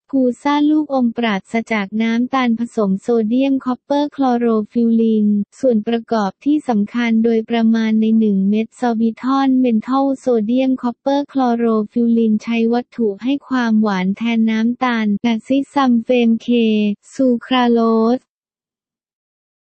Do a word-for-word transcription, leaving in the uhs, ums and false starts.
พูซ่าลูกอมปราศจากน้ำตาลผสมโซเดียมคอปเปอร์คลอโรฟิลลินส่วนประกอบที่สำคัญโดยประมาณในหนึ่งเม็ดซอบิทอนเมนทอลโซเดียมคอปเปอร์คลอโรฟิลลินใช้วัตถุให้ความหวานแทนน้ำตาลนาซิซัมเฟมเคซูคราโลส